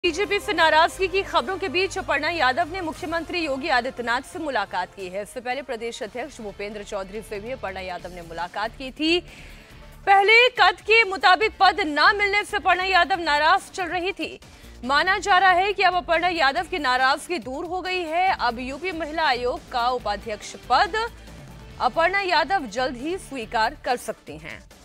BJP से नाराजगी की खबरों के बीच अपर्णा यादव ने मुख्यमंत्री योगी आदित्यनाथ से मुलाकात की है। इससे पहले प्रदेश अध्यक्ष भूपेंद्र चौधरी से भी अपर्णा यादव ने मुलाकात की थी। पहले कद के मुताबिक पद न मिलने से अपर्णा यादव नाराज चल रही थी। माना जा रहा है कि अब अपर्णा यादव की नाराजगी दूर हो गई है। अब यूपी महिला आयोग का उपाध्यक्ष पद अपर्णा यादव जल्द ही स्वीकार कर सकती हैं।